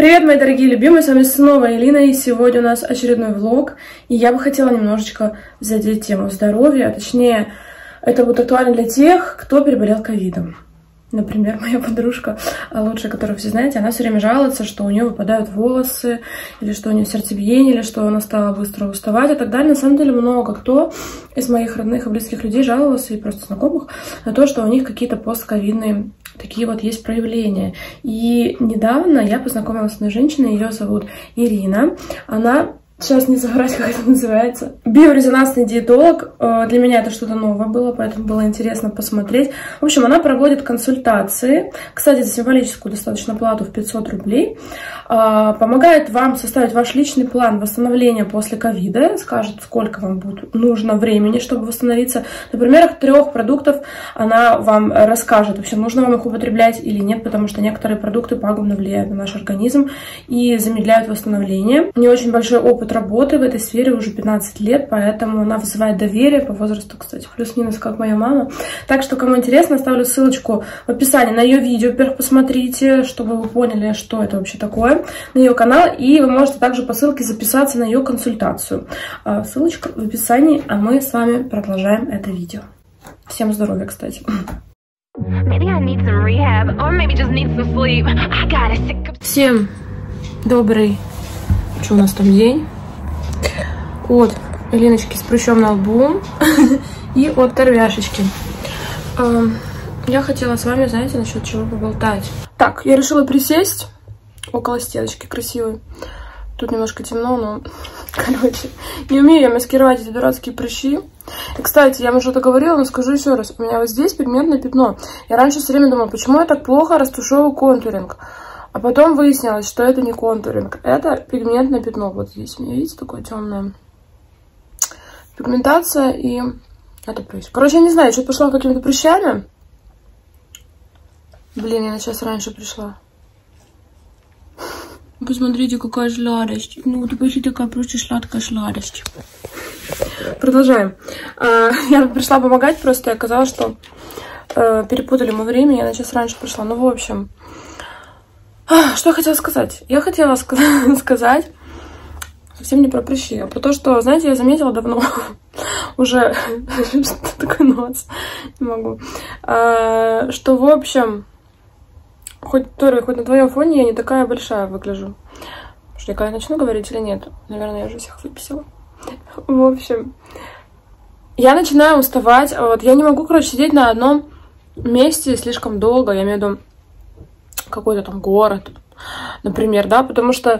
Привет, мои дорогие любимые, с вами снова Элина, и сегодня у нас очередной влог, и я бы хотела немножечко задеть тему здоровья, а точнее, это будет актуально для тех, кто переболел ковидом. Например, моя подружка, лучшая, которую все знаете, она все время жалуется, что у нее выпадают волосы, или что у нее сердцебиение, или что она стала быстро уставать и так далее. На самом деле много кто из моих родных и близких людей жаловался, и просто знакомых, на то, что у них какие-то постковидные такие вот есть проявления. И недавно я познакомилась с одной женщиной, ее зовут Ирина. Она... Сейчас не забрать, как это называется. Биорезонансный диетолог. Для меня это что-то новое было, поэтому было интересно посмотреть. В общем, она проводит консультации. Кстати, за символическую достаточно плату в 500 рублей. Помогает вам составить ваш личный план восстановления после ковида. Скажет, сколько вам будет нужно времени, чтобы восстановиться. На примерах 3 продуктов она вам расскажет, вообще нужно вам их употреблять или нет, потому что некоторые продукты пагубно влияют на наш организм и замедляют восстановление. У нее очень большой опыт работы в этой сфере уже 15 лет, поэтому она вызывает доверие по возрасту, кстати, плюс-минус, как моя мама. Так что, кому интересно, оставлю ссылочку в описании на ее видео. Во-первых, посмотрите, чтобы вы поняли, что это вообще такое, на ее канал, и вы можете также по ссылке записаться на ее консультацию. Ссылочка в описании, а мы с вами продолжаем это видео. Всем здоровья, кстати. Всем добрый, что у нас там день? От Элиночки с прыщом на лбу и от Торвяшечки. Я хотела с вами, знаете, насчет чего поболтать. Так, я решила присесть около стеночки красивой. Тут немножко темно, но, короче, не умею я маскировать эти дурацкие прыщи. И, кстати, я вам что-то говорила, но скажу еще раз. У меня вот здесь пигментное пятно. Я раньше все время думала, почему я так плохо растушевываю контуринг. А потом выяснилось, что это не контуринг, это пигментное пятно. Вот здесь у меня, видите, такое темное. Пигментация и это прыщ. Короче, я не знаю, что-то пошла какими-то прыщами. Блин, я на час раньше пришла. Посмотрите, какая сладость. Ну, вот почти такая просто сладкая сладость. Продолжаем. Я пришла помогать, просто оказалось, что перепутали мы время, я на час раньше пришла. Ну, в общем... Что я хотела сказать? Я хотела сказать совсем не про прыщи, а про то, что, знаете, я заметила давно, уже, что такое нос, не могу, что, в общем, хоть на твоем фоне я не такая большая выгляжу. Что я начну говорить или нет? Наверное, я уже всех выписала. В общем, я начинаю уставать, вот, я не могу, короче, сидеть на одном месте слишком долго, я имею в виду, какой-то там город, например, да, потому что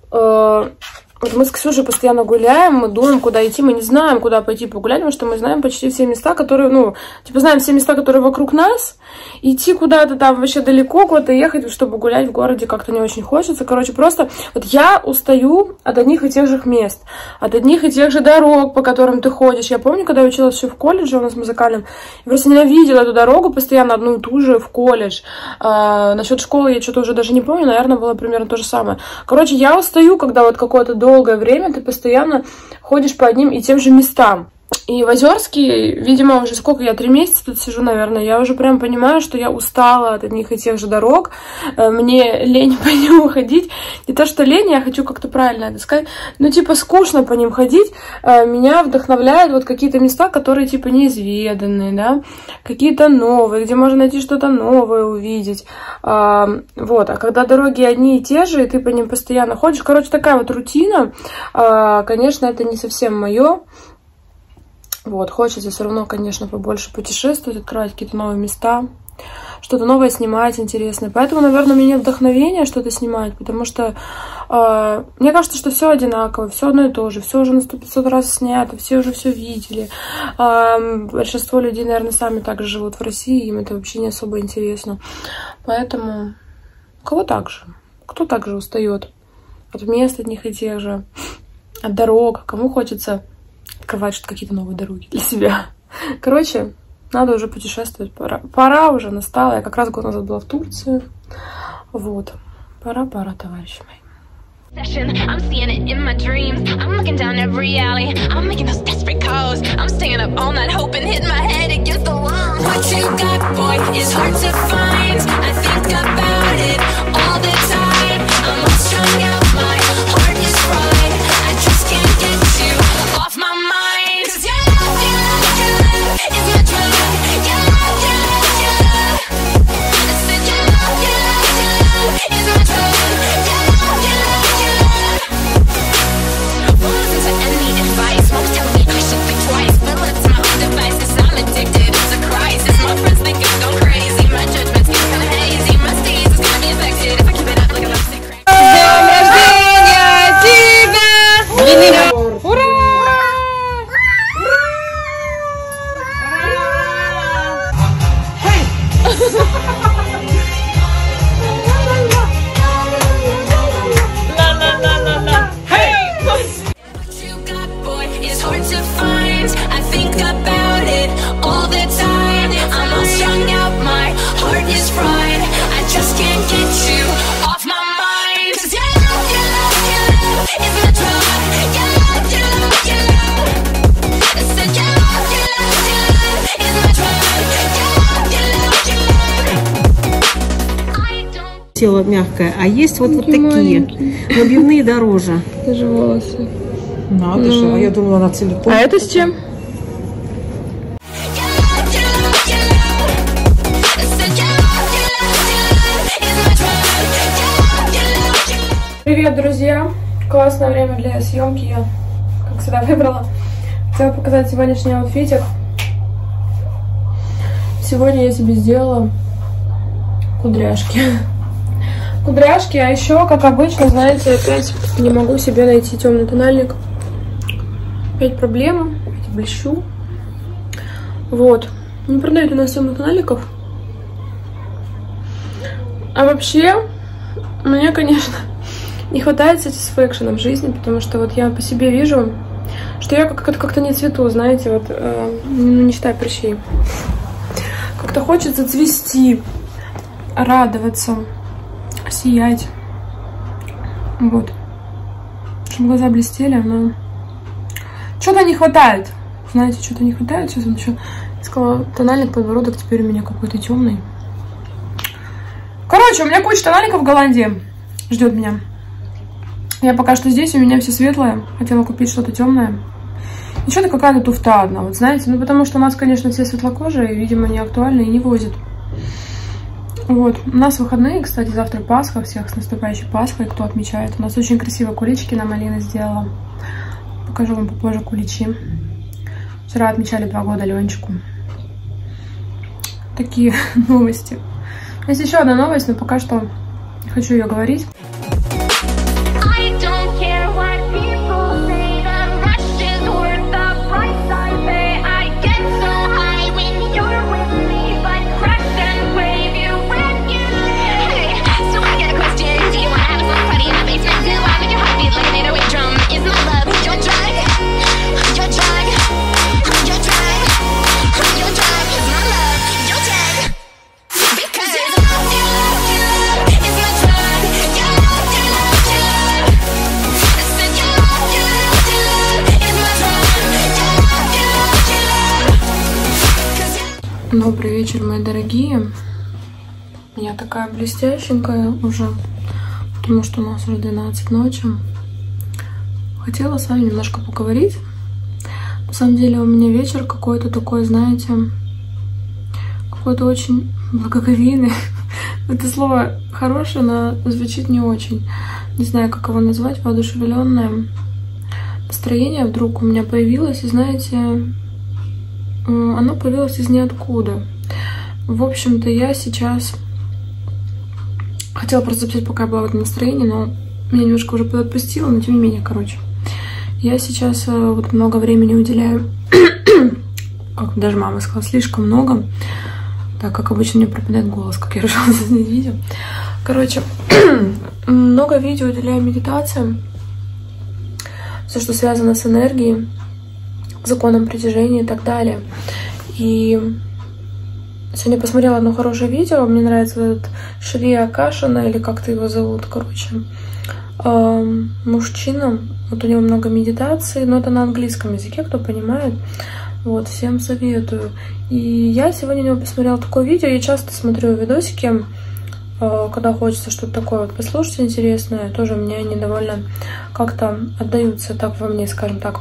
вот мы с Ксюшей постоянно гуляем, мы думаем, куда идти, мы не знаем, куда пойти погулять, потому что мы знаем почти все места, которые, ну, типа знаем все места, которые вокруг нас, идти куда-то там вообще далеко, куда-то ехать, чтобы гулять в городе как-то не очень хочется, короче, просто вот я устаю от одних и тех же мест, от одних и тех же дорог, по которым ты ходишь. Я помню, когда я училась еще в колледже у нас музыкальном, я просто ненавидела эту дорогу, постоянно одну и ту же в колледж. Насчет школы я что-то уже даже не помню, наверное, было примерно то же самое. Короче, я устаю, когда вот какое-то долгое время ты постоянно ходишь по одним и тем же местам. И в Озерске, видимо, уже сколько я, 3 месяца тут сижу, наверное, я уже прям понимаю, что я устала от одних и тех же дорог, мне лень по ним ходить. Не то, что лень, я хочу как-то правильно это сказать, но типа скучно по ним ходить, меня вдохновляют вот какие-то места, которые типа неизведанные, да, какие-то новые, где можно найти что-то новое, увидеть, вот, а когда дороги одни и те же, и ты по ним постоянно ходишь, короче, такая вот рутина, конечно, это не совсем мое. Вот, хочется все равно, конечно, побольше путешествовать, открывать какие-то новые места, что-то новое снимать интересное. Поэтому, наверное, у меня нет вдохновения что-то снимать, потому что мне кажется, что все одинаково, все одно и то же, все уже на 100-500 раз снято, все уже все видели. Большинство людей, наверное, сами так же живут в России, им это вообще не особо интересно. Поэтому у кого так же? Кто так же устает от мест одних и тех же, от дорог, кому хочется открывать какие-то новые дороги для себя. Короче, надо уже путешествовать, пора уже настала. Я как раз год назад была в Турции. Вот. Пора, товарищи мои. I'm seeing it in my dreams. I'm looking down every alley. I'm making those desperate calls. I'm staying up all night hoping, hitting my head against the wall. What you got, boy, is hard to find. I think about it all the time. I'm lost trying тело мягкое, а есть вот такие. Маленькие. Набивные дороже. Даже волосы. Надо же, а я думала, она целиком. А это с чем? Привет, друзья! Классное время для съемки я, как всегда, выбрала. Хотела показать сегодняшний аутфитик. Сегодня я себе сделала кудряшки. Кудряшки, а еще, как обычно, знаете, опять не могу себе найти темный тональник. Опять проблема, опять блещу. Вот. Не продают у нас темных тональников. А вообще, мне, конечно, не хватает satisfaction в жизни, потому что вот я по себе вижу, что я как-то не цвету, знаете, вот, не считая прыщей. Как-то хочется цвести, радоваться, сиять. Вот. Чтобы глаза блестели, но что-то не хватает. Знаете, что-то не хватает. Сейчас он еще искала тональник, подбородок теперь у меня какой-то темный. Короче, у меня куча тональников в Голландии ждет меня. Я пока что здесь, у меня все светлое. Хотела купить что-то темное. И что-то какая-то туфта одна, вот знаете. Ну, потому что у нас, конечно, все светлокожие, видимо, не актуальны и не возят. Вот. У нас выходные, кстати, завтра Пасха. Всех с наступающей Пасхой, кто отмечает. У нас очень красивые куличики на малины сделала. Покажу вам попозже куличи. Вчера отмечали 2 года Ленчику. Такие новости. Есть еще одна новость, но пока что не хочу ее говорить. Добрый вечер, мои дорогие. Я такая блестященькая уже, потому что у нас уже 12 ночи. Хотела с вами немножко поговорить. На самом деле у меня вечер какой-то такой, знаете, какой-то очень благоговейный. Это слово хорошее, но звучит не очень. Не знаю, как его назвать, воодушевленное. Настроение вдруг у меня появилось, и знаете, оно появилось из ниоткуда. В общем-то, я сейчас хотела просто записать, пока я была в этом настроении, но меня немножко уже подотпустило, но тем не менее, короче. Я сейчас вот много времени уделяю, как даже мама сказала, слишком много, так как обычно мне пропадает голос, как я решила снять видео. Короче, много видео уделяю медитациям, все, что связано с энергией, законом притяжения и так далее. И сегодня посмотрела одно хорошее видео. Мне нравится этот Шри Акашина, или как-то его зовут, короче. Мужчина. Вот у него много медитаций, но это на английском языке, кто понимает. Вот, всем советую. И я сегодня у него посмотрела такое видео. Я часто смотрю видосики, когда хочется что-то такое вот послушать интересное. Тоже мне они довольно как-то отдаются так во мне, скажем так.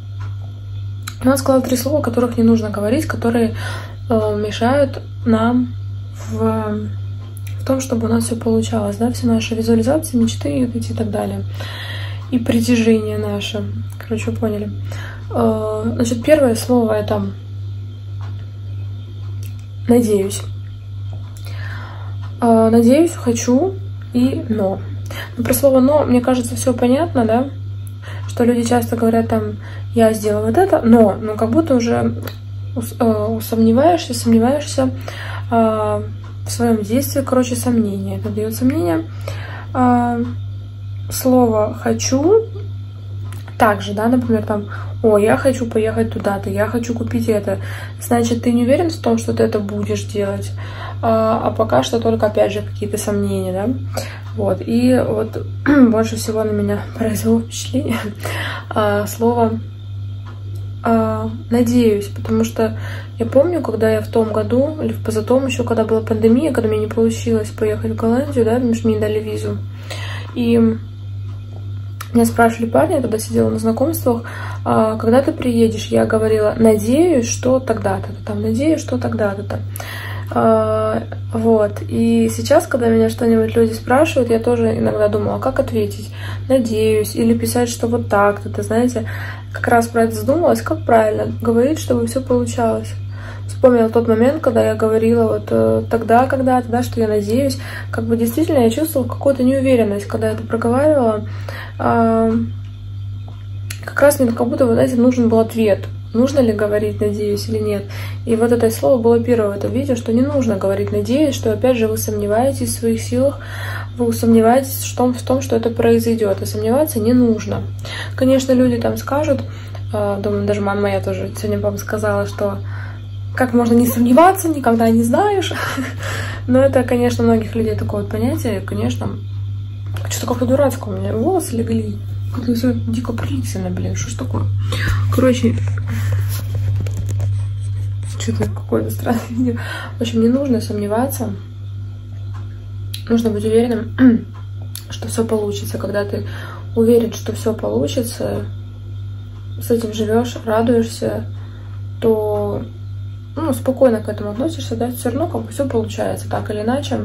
Она сказала 3 слова, которых не нужно говорить, которые мешают нам в том, чтобы у нас все получалось, да, все наши визуализации, мечты и так далее. И притяжение наше. Короче, вы поняли. Значит, первое слово это «надеюсь». Надеюсь, хочу и но. Но про слово «но», мне кажется, все понятно, да? Что люди часто говорят там, я сделала вот это, но как будто уже сомневаешься в своем действии, короче, сомнения. Это дает сомнение. Слово «хочу» также, да, например, там, о, я хочу поехать туда-то, я хочу купить это. Значит, ты не уверен в том, что ты это будешь делать, а пока что только, опять же, какие-то сомнения, да. Вот, и вот больше всего на меня произвело впечатление слово надеюсь, потому что я помню, когда я в том году, или в позатом еще, когда была пандемия, когда мне не получилось поехать в Голландию, да, потому что мне не дали визу. И меня спрашивали парни, я тогда сидела на знакомствах, когда ты приедешь? Я говорила, надеюсь, что тогда-то, там, надеюсь, что тогда-то. Вот. И сейчас, когда меня что-нибудь люди спрашивают, я тоже иногда думаю, а как ответить? Надеюсь. Или писать, что вот так-то, знаете. Как раз про это задумалась, как правильно говорить, чтобы все получалось. Вспомнила тот момент, когда я говорила вот тогда, когда-то, да, что я надеюсь. Как бы действительно я чувствовала какую-то неуверенность, когда я это проговаривала. Как раз мне как будто, вы знаете, нужен был ответ. Нужно ли говорить «надеюсь» или нет. И вот это слово было первое в этом видео, что не нужно говорить «надеюсь», что опять же вы сомневаетесь в своих силах, вы сомневаетесь в том, что это произойдет. И сомневаться не нужно. Конечно, люди там скажут, думаю, даже мама моя тоже сегодня вам сказала, что как можно не сомневаться, никогда не знаешь. Но это, конечно, у многих людей такое вот понятие. Конечно, что-то как-то дурацкое у меня. Волосы легли. Как-то все дико прилично, блин. Что ж такое? Короче, что-то какое-то странное видео. В общем, не нужно сомневаться. Нужно быть уверенным, что все получится. Когда ты уверен, что все получится, с этим живешь, радуешься, то спокойно к этому относишься, да, все равно как бы все получается, так или иначе,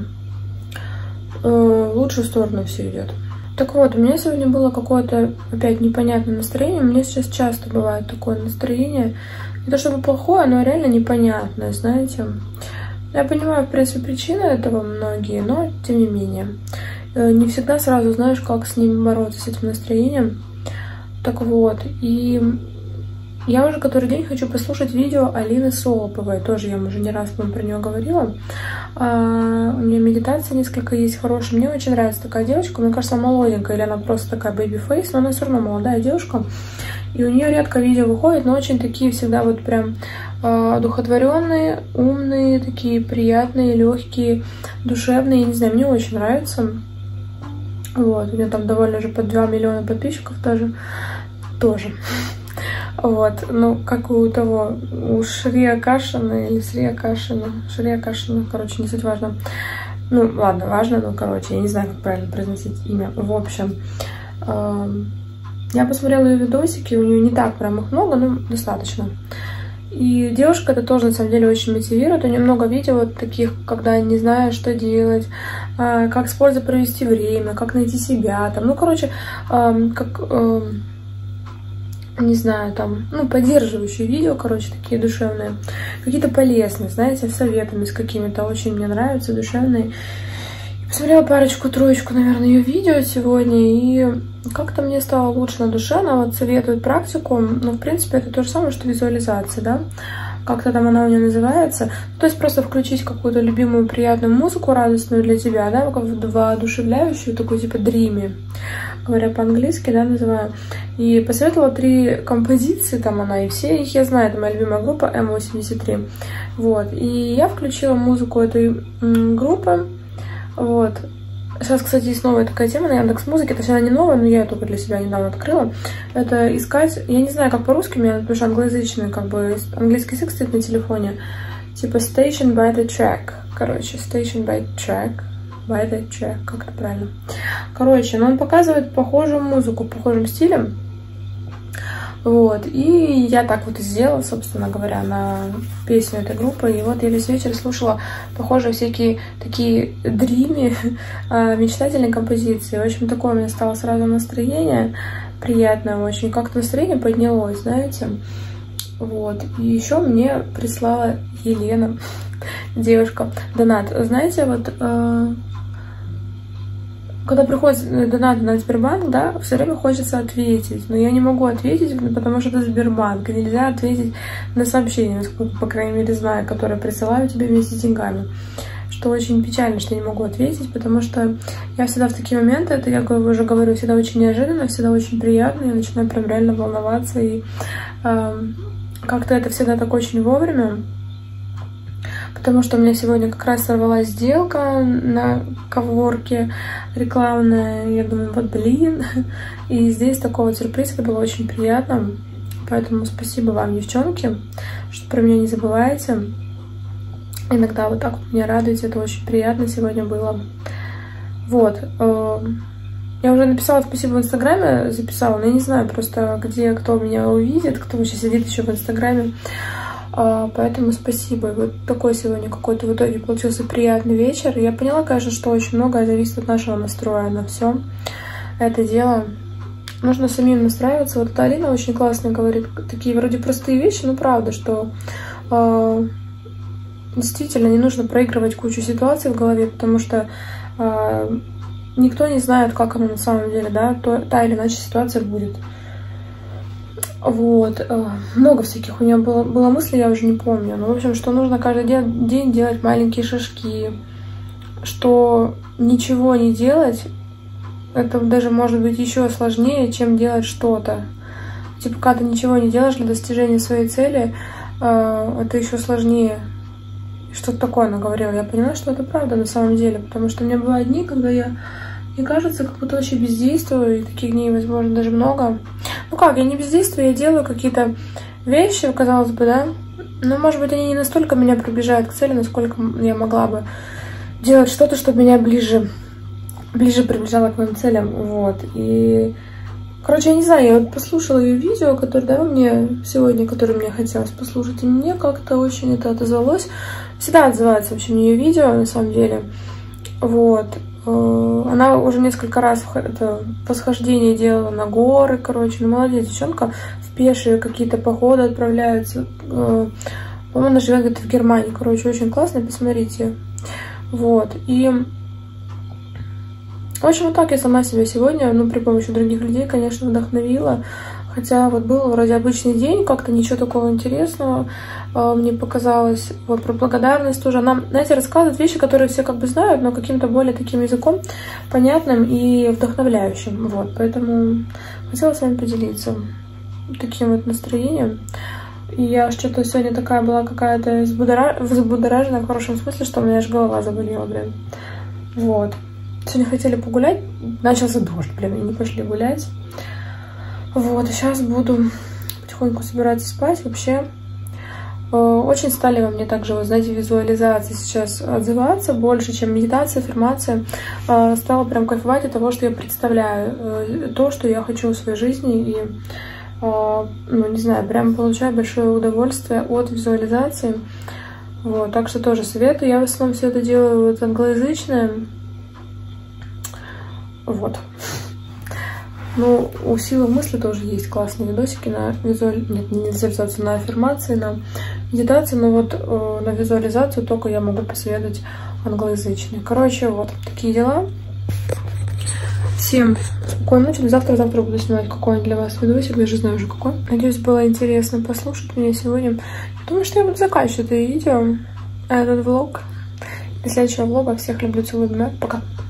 в лучшую сторону все идет. Так вот, у меня сегодня было какое-то опять непонятное настроение. У меня сейчас часто бывает такое настроение. Не то чтобы плохое, но реально непонятное, знаете. Я понимаю, в принципе, причины этого многие, но тем не менее. Не всегда сразу знаешь, как с ним бороться, с этим настроением. Так вот, и я уже который день хочу послушать видео Алины Солоповой. Тоже я уже не раз вам про нее говорила. У нее медитация несколько есть хорошая. Мне очень нравится такая девочка. Мне кажется, она молоденькая, или она просто такая бэйби-фейс, но она все равно молодая девушка. И у нее редко видео выходит, но очень такие всегда вот прям одухотворенные, умные, такие приятные, легкие, душевные. Я не знаю, мне очень нравится. Вот, у нее там довольно же под 2 миллиона подписчиков тоже. Вот, как у того, у Шрия Кашина или Шрия Кашина, короче, не суть важно. Ладно, важно, короче, я не знаю, как правильно произносить имя. В общем, я посмотрела ее видосики, у нее не так прям их много, но достаточно. И девушка это тоже, на самом деле, очень мотивирует. У нее много видео вот таких, когда не знаю, что делать, как с пользой провести время, как найти себя, там, не знаю, там, поддерживающие видео, короче, такие душевные, какие-то полезные, знаете, с советами, с какими-то, очень мне нравятся, душевные. Посмотрела парочку-троечку, наверное, ее видео сегодня, и как-то мне стало лучше на душе. Она вот советует практику, в принципе, это то же самое, что визуализация, да, как-то там она у нее называется. То есть просто включить какую-то любимую приятную музыку, радостную для тебя, да, воодушевляющую, такую типа дрими, говоря по-английски, да, называю. И посоветовала 3 композиции, там она, и все их я знаю, это моя любимая группа М83. Вот, и я включила музыку этой группы. Вот. Сейчас, кстати, есть новая такая тема на Яндекс.Музыке. То есть она не новая, но я ее только для себя недавно открыла. Это искать, я не знаю, как по-русски, у меня, потому что англоязычный, как бы, английский язык стоит на телефоне. Типа Station by the Track. Короче, Station by the Track, как это правильно. Короче, он показывает похожую музыку, похожим стилем. Вот, и я так вот и сделала, собственно говоря, на песню этой группы. И вот я весь вечер слушала похожие всякие такие дрими, мечтательные композиции. В общем, такое у меня стало сразу настроение приятное очень. Как-то настроение поднялось, знаете. Вот, и еще мне прислала Елена, девушка, донат. Знаете, вот... Когда приходит донат на Сбербанк, да, все время хочется ответить. Но я не могу ответить, потому что это Сбербанк. И нельзя ответить на сообщение, по крайней мере, знаю, которое присылаю тебе вместе с деньгами. Что очень печально, что я не могу ответить, потому что я всегда в такие моменты, это я уже говорю, всегда очень неожиданно, всегда очень приятно. Я начинаю прям реально волноваться. И как-то это всегда так очень вовремя. Потому что у меня сегодня как раз сорвалась сделка на коворке рекламная. Я думаю, вот блин. И здесь такой вот сюрприз, это было очень приятно. Поэтому спасибо вам, девчонки, что про меня не забываете. Иногда вот так вот меня радуете, это очень приятно сегодня было. Вот. Я уже написала спасибо в Инстаграме, записала, но я не знаю просто, где кто меня увидит, кто вообще сидит еще в Инстаграме. Поэтому спасибо. Вот такой сегодня какой-то в итоге получился приятный вечер. Я поняла, конечно, что очень многое зависит от нашего настроя на все это дело. Нужно самим настраиваться. Вот Алина очень классно говорит такие вроде простые вещи, но правда, что действительно не нужно проигрывать кучу ситуаций в голове, потому что никто не знает, как оно на самом деле, да, та или иначе ситуация будет. Вот. Много всяких у меня было мыслей, я уже не помню. Но, в общем, что нужно каждый день делать маленькие шажки. Что ничего не делать, это даже может быть еще сложнее, чем делать что-то. Типа, когда ты ничего не делаешь для достижения своей цели, это еще сложнее. Что-то такое она говорила. Я поняла, что это правда на самом деле. Потому что у меня бывают дни, когда мне кажется, как будто очень бездействую, и таких дней, возможно, даже много. Ну как, я не бездействую, я делаю какие-то вещи, казалось бы, да, но, может быть, они не настолько меня приближают к цели, насколько я могла бы делать что-то, чтобы меня ближе приближало к моим целям, вот. И, короче, я не знаю, я вот послушала ее видео, которое дала мне сегодня, которое мне хотелось послушать, и мне как-то очень это отозвалось. Всегда отзывается вообще мне ее видео, на самом деле, вот. Она уже несколько раз это восхождение делала на горы, короче. Ну, молодец, девчонка. В пешие какие-то походы отправляются. По-моему, она живет где-то в Германии. Короче, очень классно, посмотрите. Вот. И, в общем, вот так я сама себя сегодня, ну, при помощи других людей, конечно, вдохновила. Хотя вот был вроде обычный день, как-то ничего такого интересного мне показалось. Вот про благодарность тоже. Она, знаете, рассказывает вещи, которые все как бы знают, но каким-то более таким языком понятным и вдохновляющим. Вот, поэтому хотела с вами поделиться таким вот настроением. И я что-то сегодня такая была какая-то взбудоражена в хорошем смысле, что у меня аж голова заболела, блин. Вот. Сегодня хотели погулять, начался дождь, блин, и не пошли гулять. Вот, и сейчас буду потихоньку собираться спать. Вообще, очень стали во мне также, вы знаете, визуализации сейчас отзываться больше, чем медитация, аффирмация. Стала прям кайфовать от того, что я представляю, то, что я хочу в своей жизни. И, ну, не знаю, прям получаю большое удовольствие от визуализации. Вот, так что тоже советую. Я в основном все это делаю вот англоязычное. Вот. Ну, у силы мысли тоже есть классные видосики на нет, не визуализацию, на аффирмации, на медитацию, но вот на визуализацию только я могу посоветовать англоязычные. Короче, вот такие дела. Всем спокойной ночи. Завтра буду снимать какой-нибудь для вас видосик, даже знаю уже какой. Надеюсь, было интересно послушать меня сегодня. Я думаю, что я буду заканчивать это видео, этот влог. До следующего влога. Всех люблю, целую, пока.